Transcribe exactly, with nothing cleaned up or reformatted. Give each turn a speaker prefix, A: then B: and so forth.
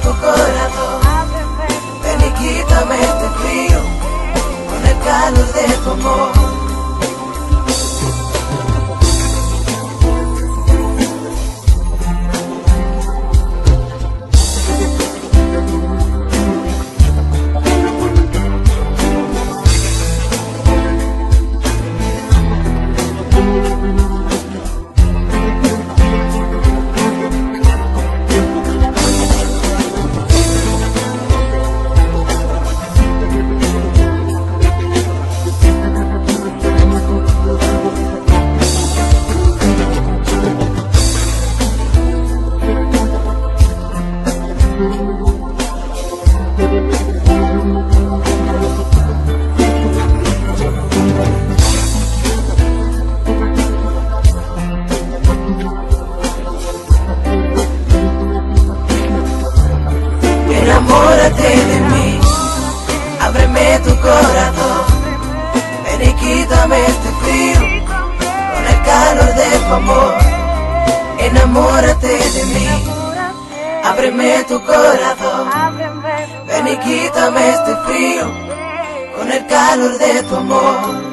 A: tu corazón, ven y quítame este frío con el calor de tu amor. Enamórate de mí, ábreme tu corazón, ven y quítame este frío con el calor de tu amor. Enamórate de mí, ábreme tu corazón, ven y quítame este frío con el calor de tu amor.